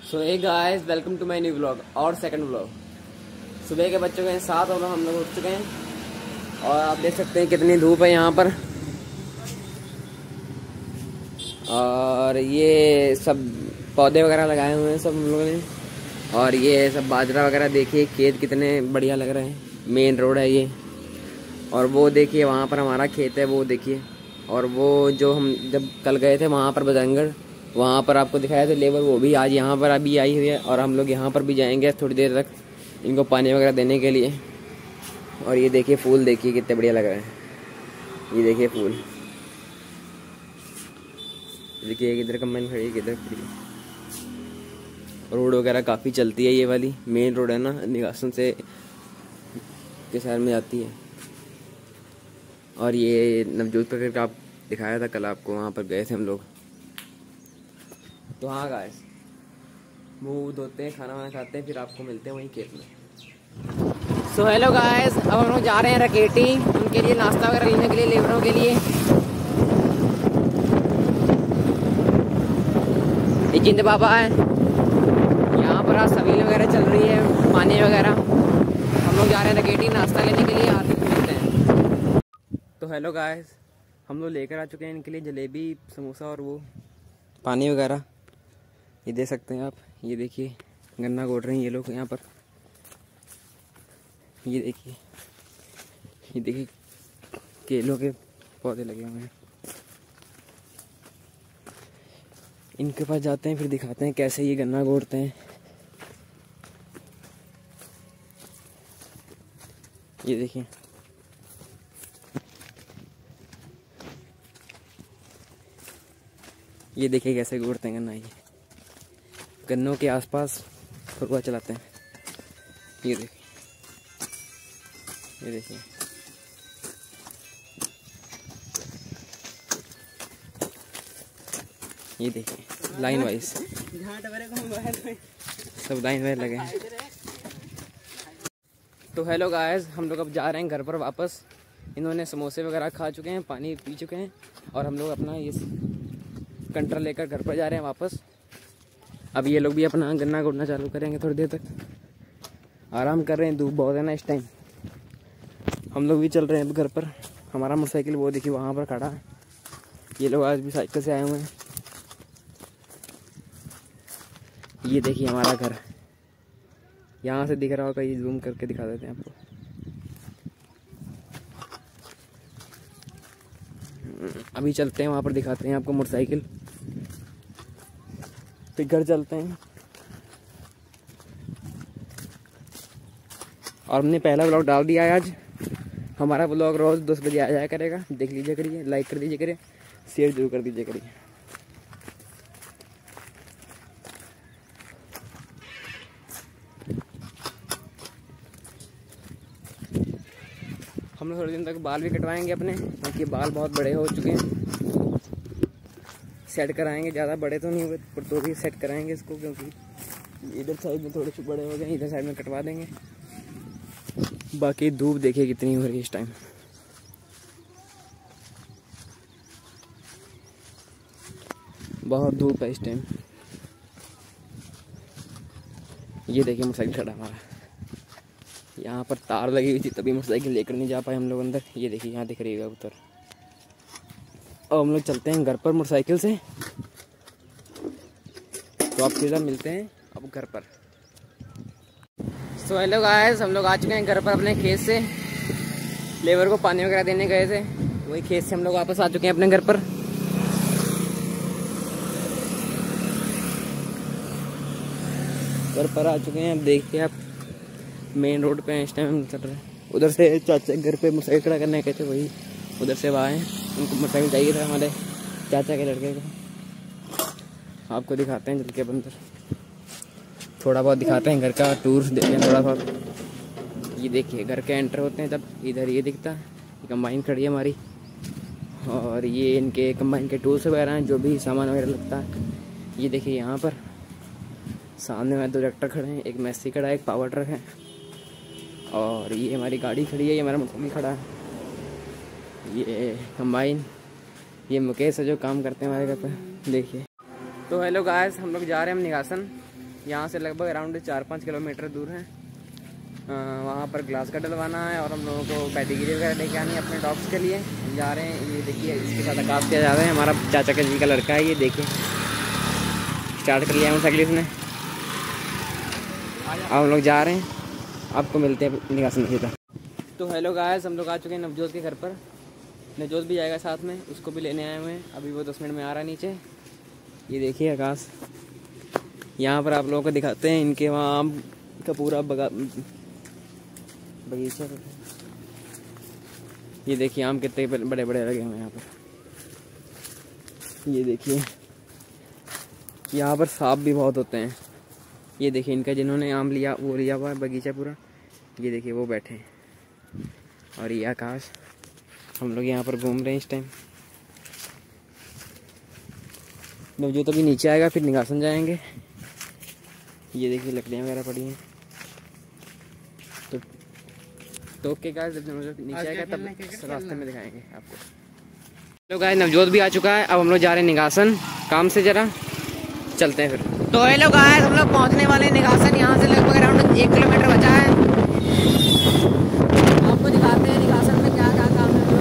So hey guys, welcome to my new vlog और second vlog. सुबह के बच्चों के साथ और हम लोग उठ चुके हैं और आप देख सकते हैं कितनी धूप है यहाँ पर। और ये सब पौधे वगैरह लगाए हुए हैं सब हम लोगों ने। और ये सब बाजरा वगैरह देखिए, खेत कितने बढ़िया लग रहे हैं। मेन रोड है ये। और वो देखिए वहाँ पर हमारा खेत है, वो देखिए। और वो जो हम जब कल गए थे वहाँ पर बजरंगगढ़, वहाँ पर आपको दिखाया था लेबर, वो भी आज यहाँ पर अभी आई हुई है। और हम लोग यहाँ पर भी जाएंगे थोड़ी देर तक इनको पानी वगैरह देने के लिए। और ये देखिए फूल, देखिए कितने बढ़िया लग रहे हैं। ये देखिए फूल, देखिए किधर कंबाइन खड़ी है, किधर खड़ी है। रोड वगैरह काफ़ी चलती है, ये वाली मेन रोड है ना, निगासन से के शहर में जाती है। और ये नवजोत प्रखर का आप दिखाया था कल आपको, वहाँ पर गए थे हम लोग। तो हाँ गाइस, मुँह धोते हैं, खाना वाना खाते हैं, फिर आपको मिलते हैं वहीं खेत में। सो हेलो गाइस, अब हम लोग जा रहे हैं रकेटी, उनके लिए नाश्ता वगैरह लेने के लिए, लेबरों के लिए। ये जिंद बाबा है, यहाँ पर आज सवील वगैरह चल रही है, पानी वगैरह। हम लोग जा रहे हैं रकेटी नाश्ता लेने के लिए, आते मिलते हैं। तो हेलो गाइस, हम लोग लेकर आ चुके हैं इनके लिए जलेबी, समोसा और वो पानी वगैरह। ये देख सकते हैं आप, ये देखिए गन्ना गोड़ रहे हैं ये लोग यहाँ पर। ये देखिए केलों के पौधे लगे हुए हैं। इनके पास जाते हैं, फिर दिखाते हैं कैसे ये गन्ना गोड़ते हैं। ये देखिए, ये देखिए कैसे गोड़ते हैं गन्ना। ये गन्नों के आसपास फरुआ चलाते हैं। ये देखिए, ये देखिए, ये देखिए लाइन वाइज सब लाइन वाइज लगे हैं। तो हेलो गाइस, हम लोग अब जा रहे हैं घर पर वापस। इन्होंने समोसे वगैरह खा चुके हैं, पानी पी चुके हैं, और हम लोग अपना ये कंटर लेकर घर पर जा रहे हैं वापस। अब ये लोग भी अपना गन्ना गोड़ना चालू करेंगे थोड़ी देर तक। आराम कर रहे हैं, धूप बहुत है ना इस टाइम। हम लोग भी चल रहे हैं अब घर पर। हमारा मोटरसाइकिल वो देखिए वहाँ पर खड़ा है। ये लोग आज भी साइकिल से आए हुए हैं। ये देखिए हमारा घर, यहाँ से दिख रहा होगा, ये जूम करके दिखा देते हैं आपको। अभी चलते हैं वहाँ पर, दिखाते हैं आपको मोटरसाइकिल, फिर घर चलते हैं। और हमने पहला व्लॉग डाल दिया है आज। हमारा व्लॉग रोज़ 10 बजे आ जाया करेगा, देख लीजिए करिए, लाइक कर दीजिए करिए, शेयर जरूर कर दीजिए करिए। हम लोग थोड़े दिन तक बाल भी कटवाएंगे अपने, क्योंकि बाल बहुत बड़े हो चुके हैं। सेट कराएंगे, ज़्यादा बड़े तो नहीं हुए पर तो भी सेट कराएंगे इसको, क्योंकि इधर साइड में थोड़े से बड़े हो गए, इधर साइड में कटवा देंगे। बाकी धूप देखिए कितनी हो रही है इस टाइम। बहुत धूप है इस टाइम। ये देखिए मोटरसाइकिल खड़ा हमारा, यहाँ पर तार लगी हुई थी तभी मोटरसाइकिल लेकर नहीं जा पाए हम लोग अंदर। ये देखिए यहाँ दिख रही है उधर। अब हम लोग चलते हैं घर पर मोटरसाइकिल से। तो आप सीधा मिलते हैं अब घर पर। सो हेलो गाइस, हम लोग आ चुके हैं घर पर अपने खेत से। लेबर को पानी वगैरह देने गए थे, वही खेत से हम लोग वापस आ चुके हैं अपने घर पर। घर पर आ चुके हैं, अब देखिए आप मेन रोड पे इस टाइम हम चल रहे हैं। उधर से चाचा घर पे मोटरसाइकिल खड़ा करने गए थे, वही उधर से आए हैं। उनको मोटरसाइकिल चाहिए था हमारे चाचा के लड़के को। आपको दिखाते हैं चल के अंदर, थोड़ा बहुत दिखाते हैं घर का टूर, देते हैं थोड़ा बहुत। ये देखिए घर के एंटर होते हैं तब इधर ये दिखता है, कंबाइन खड़ी है हमारी। और ये इनके कंबाइन के टूल्स वगैरह हैं, जो भी सामान वगैरह लगता है। ये देखिए यहाँ पर सामने में 2 ट्रैक्टर खड़े हैं, एक मैसी खड़ा है, एक पावर ट्रक है। और ये हमारी गाड़ी खड़ी है, ये हमारा मोटरसाइकिल खड़ा है। ये कंबाइन, ये मुकेश है जो काम करते हैं हमारे घर पर, देखिए। तो हेलो गाइस, हम लोग जा रहे हैं हम निगासन। यहाँ से लगभग अराउंड 4-5 किलोमीटर दूर है। वहाँ पर ग्लास का डलवाना है और हम लोगों को पेडिग्री वगैरह लेके आनी है अपने डॉग्स के लिए। हम जा रहे हैं, ये देखिए इसके साथ आकाश किया जा रहा है, हमारा चाचा का जी का लड़का है। ये देखिए स्टार्ट कर लिया मोटरसाइकिल इसने। अब हम लोग जा रहे हैं, आपको मिलते हैं निगासन सीधा। तो हेलो गाइस, हम लोग आ चुके हैं नवजोत के घर पर। नवजोत भी जाएगा साथ में, उसको भी लेने आए हुए हैं। अभी वो 10 मिनट में आ रहा है नीचे। ये देखिए आकाश, यहाँ पर आप लोगों को दिखाते हैं इनके वहाँ आम का पूरा बगीचा। ये देखिए आम कितने बड़े बड़े लगे हुए हैं यहाँ पर। ये देखिए यहाँ पर सांप भी बहुत होते हैं। ये देखिए इनका जिन्होंने आम लिया वो लिया हुआ है बगीचा पूरा। ये देखिए वो बैठे हैं और ये आकाश। हम लोग यहाँ पर घूम रहे हैं इस टाइम। नवजोत अभी नीचे आएगा, फिर निगासन जाएंगे। ये देखिए लकड़ियाँ वगैरह पड़ी हैं। तो ओके गाइस, जब नवजोत नीचे आएगा तब रास्ते में दिखाएंगे आपको। तो गाइस नवजोत भी आ चुका है। अब हम लोग जा रहे हैं निगासन काम से, जरा चलते हैं फिर। तो हेलो गाइस, हम लोग पहुंचने वाले हैं निगासन। यहाँ से लगभग अराउंड 1 किलोमीटर बचा है। आपको दिखाते हैं निगासन में क्या क्या काम है।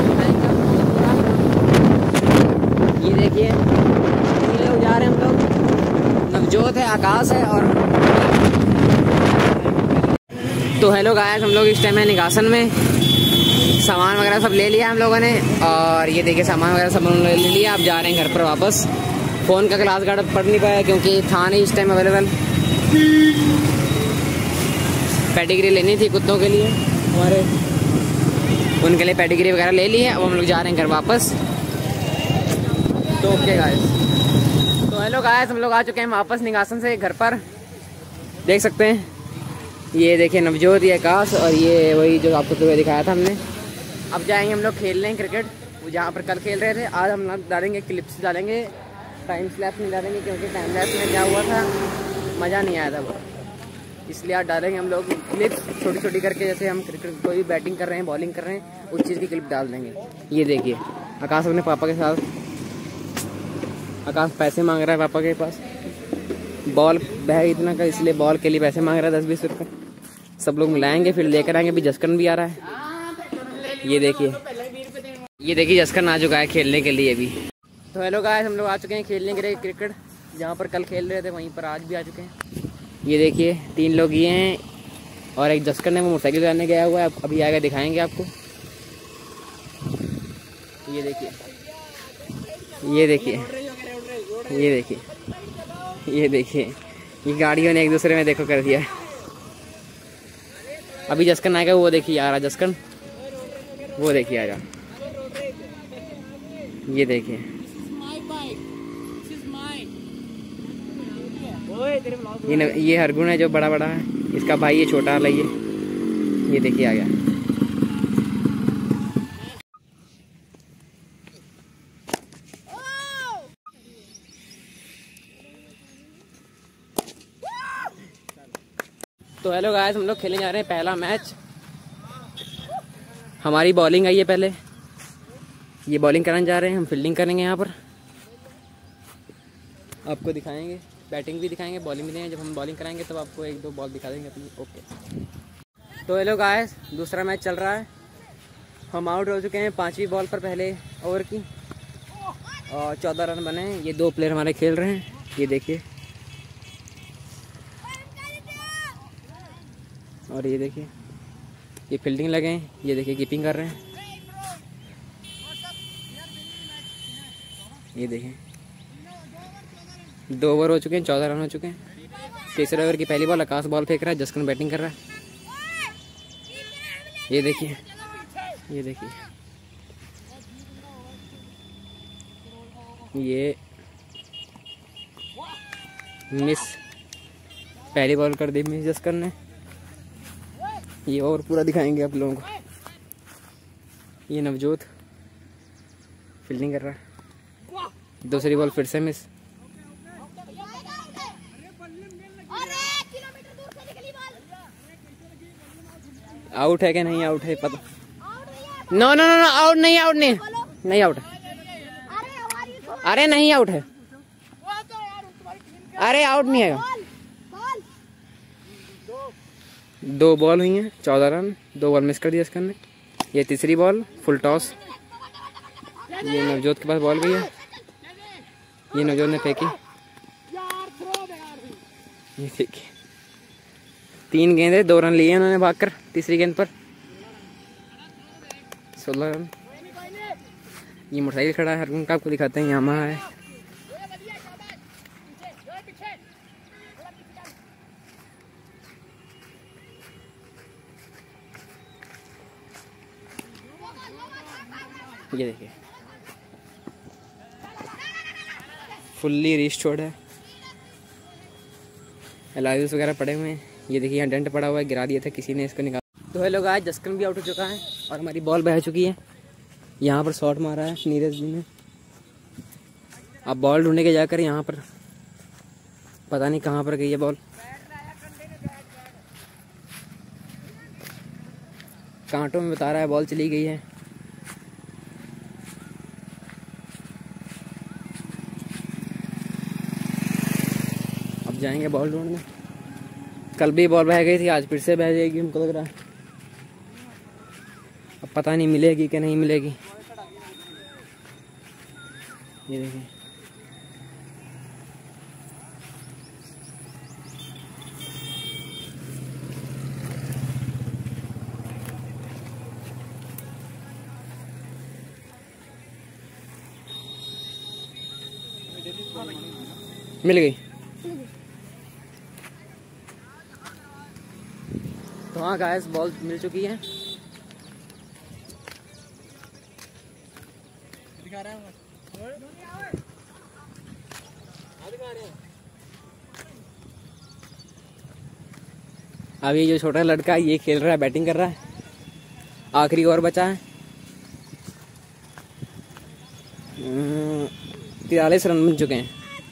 ये देखिए तीन लोग जा रहे हैं हम लोग, नवजोत है, आकाश है और तो हेलो गाइस, हम लोग इस टाइम है निगासन में। सामान वगैरह सब ले लिया हम लोगों ने और ये देखिए सामान वगैरह सब ले लिया। अब जा रहे हैं घर पर वापस। फ़ोन का ग्लास गार्ड पढ़ नहीं पाया क्योंकि था नहीं इस टाइम अवेलेबल। पेडिग्री लेनी थी कुत्तों के लिए हमारे, उनके लिए पेडिग्री वगैरह ले ली है। अब हम लोग जा रहे हैं घर वापस। तो ओके गाइस, तो हेलो गाइस, हम लोग आ चुके हैं वापस निगासन से घर पर। देख सकते हैं ये देखिए नवजोत, ये आकाश और ये वही जो आपको सुबह दिखाया था हमने। अब जाएंगे हम लोग खेलने क्रिकेट, वो जहाँ पर कल खेल रहे थे। आज हम लोग डालेंगे क्लिप्स, डालेंगे टाइम स्लैप्स नहीं डालेंगे क्योंकि टाइम स्लैप्स में क्या हुआ था, मज़ा नहीं आया था वो। इसलिए आज डालेंगे हम लोग क्लिप्स छोटी छोटी करके, जैसे हम क्रिकेट कोई बैटिंग कर रहे हैं, बॉलिंग कर रहे हैं, उस चीज़ की क्लिप डाल देंगे। ये देखिए आकाश अपने पापा के साथ, आकाश पैसे मांग रहा है पापा के पास। बॉल बैग इतना का, इसलिए बॉल के लिए पैसे मांग रहा है 10-20 रुपये। सब लोग मिलाएंगे फिर लेकर आएंगे। अभी जसकन भी आ रहा है। ये देखिए जसकन आ चुका है खेलने के लिए भी। तो हेलो गाइस, हम लोग आ चुके हैं खेलने के लिए क्रिकेट, जहाँ पर कल खेल रहे थे वहीं पर आज भी आ चुके हैं। ये देखिए 3 लोग ये हैं और एक जसकन है, वो मोटरसाइकिल चलाने गया हुआ है। अभी आएगा दिखाएंगे आपको। ये देखिए ये गाड़ियों ने एक दूसरे में देखो कर दिया। अभी जसकन आएगा, वो देखिए आ रहा जसकन, वो देखिए आएगा। ये देखिए ये हरगुन है जो बड़ा बड़ा है, इसका भाई ये छोटा वाला। ये देखिए आ गया। तो हेलो गाइस, हम लोग खेलने जा रहे हैं पहला मैच। हमारी बॉलिंग आई है पहले, ये बॉलिंग कराने जा रहे हैं, हम फील्डिंग करेंगे यहाँ पर। आपको दिखाएंगे, बैटिंग भी दिखाएंगे, बॉलिंग भी देंगे। जब हम बॉलिंग कराएंगे तब आपको 1-2 बॉल दिखा देंगे अपनी। ओके। तो हेलो गाइस, दूसरा मैच चल रहा है। हम आउट हो चुके हैं 5वीं बॉल पर पहले ओवर की और 14 रन बने हैं। ये 2 प्लेयर हमारे खेल रहे हैं। ये देखिए और ये देखिए ये फील्डिंग लगे हैं। ये देखिए कीपिंग कर रहे हैं। ये देखिए 2 ओवर हो चुके हैं, 14 रन हो चुके हैं। तीसरे ओवर की पहली बॉल आकाश बॉल फेंक रहा है, जसकन बैटिंग कर रहा है। ये देखिए ये मिस, पहली बॉल कर दी मिस जसकन ने। ये और पूरा दिखाएंगे आप लोगों को। ये नवजोत फील्डिंग कर रहा है, दूसरी बॉल फिर से मिस। आउट है क्या नहीं आउट है पता। नो आउट नहीं आउट है। अरे नहीं आउट है, अरे आउट नहीं है। 2 बॉल हुई हैं, 14 रन, 2 बॉल मिस कर दिया इसका ने। ये तीसरी बॉल, फुल टॉस। ये नवजोत के पास बॉल गई है, ये नवजोत ने फेंकी, ये फेंकी। 3 गेंदे 2 रन लिए उन्होंने भागकर तीसरी गेंद पर, 16 रन। ये मोटरसाइकिल खड़ा है, हर का आपको दिखाते हैं, यामाहा है। ये देखिए फुल्ली रिस्टोर्ड है, एलाइज वगैरह पड़े हुए हैं। ये देखिए यहाँ डेंट पड़ा हुआ है, गिरा दिया था किसी ने, इसको निकाला। तो हेलो गाइस, जस्कन भी आउट हो चुका है और हमारी बॉल बह चुकी है। यहाँ पर शॉट मारा है नीरज जी ने। अब बॉल ढूंढने के जाकर यहाँ पर पता नहीं कहाँ पर गई है बॉल, कांटों में बता रहा है बॉल चली गई है। अब जाएंगे बॉल ढूंढने। कल भी बॉल बह गई थी, आज फिर से बह जाएगी हमको लग रहा है। अब पता नहीं मिलेगी कि नहीं मिलेगी। ये देखिए मिल गई। तो हाँ गाइस, बॉल मिल चुकी है। दिखा रहा है अभी जो छोटा लड़का है ये खेल रहा है, बैटिंग कर रहा है। आखिरी ओवर बचा है, 43 रन बन चुके हैं।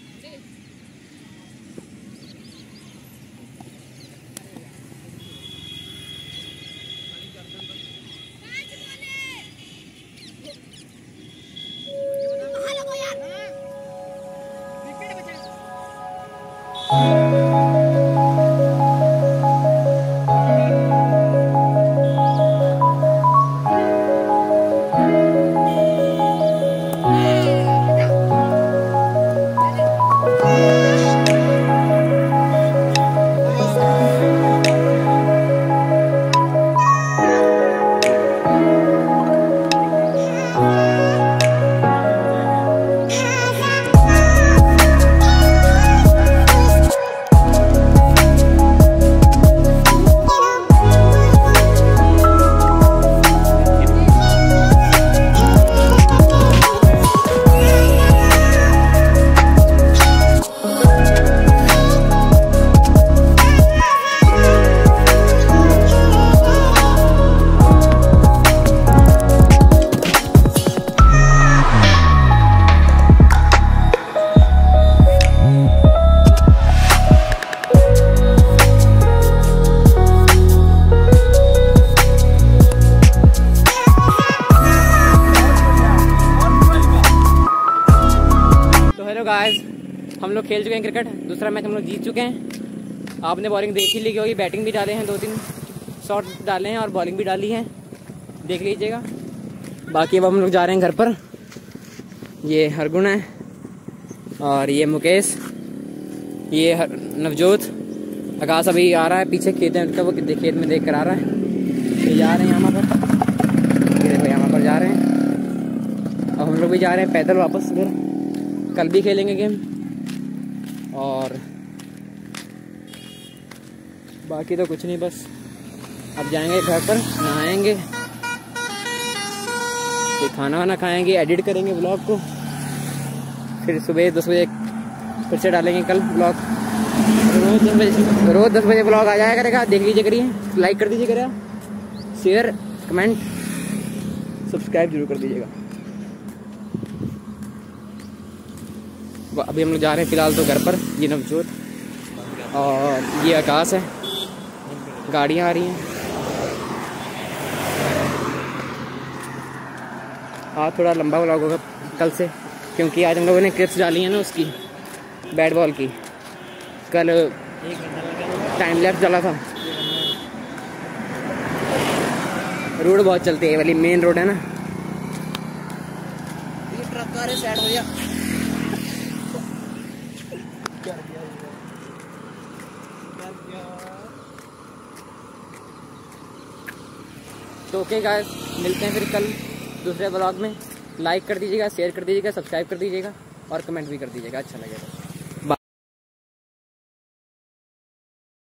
गाइस, हम लोग खेल चुके हैं क्रिकेट, दूसरा मैच हम लोग जीत चुके हैं। आपने बॉलिंग देख ही ली होगी, बैटिंग भी डाले हैं, 2-3 शॉट डाले हैं और बॉलिंग भी डाली है, देख लीजिएगा। बाकी अब हम लोग जा रहे हैं घर पर। ये हरगुण है और ये मुकेश, ये नवजोत। आकाश अभी आ रहा है, पीछे खेत है उनका, वो खेत में देख कर आ रहा है। ये जा रहे हैं यहाँ पर, ये यहाँ पर जा रहे हैं। अब हम लोग भी जा रहे हैं पैदल वापस घर। कल भी खेलेंगे गेम और बाकी तो कुछ नहीं, बस अब जाएंगे घर पर, नहाएंगे, फिर खाना वाना खाएंगे, एडिट करेंगे व्लॉग को, फिर सुबह 10 बजे फिर से डालेंगे कल व्लॉग। रोज़ 10 बजे व्लॉग आ जाया करेगा, देख लीजिए करिए, लाइक कर दीजिए करिए, शेयर कमेंट सब्सक्राइब जरूर कर दीजिएगा। अभी हम लोग जा रहे हैं फिलहाल तो घर पर। ये नवजोत और ये आकाश है, गाड़ियाँ आ रही हैं। हाँ, थोड़ा लंबा व्लॉग होगा कल से, क्योंकि आज हम लोगों ने क्लिप्स डाली हैं ना उसकी, बैट बॉल की। कल टाइम लैप्स डाला था, रोड बहुत चलती है, ये वाली मेन रोड है ना। ये ट्रक आ रहे, साइड हो जा। तो ओके गाइस, मिलते हैं फिर कल दूसरे ब्लॉग में। लाइक कर दीजिएगा, शेयर कर दीजिएगा, सब्सक्राइब कर दीजिएगा और कमेंट भी कर दीजिएगा, अच्छा लगेगा।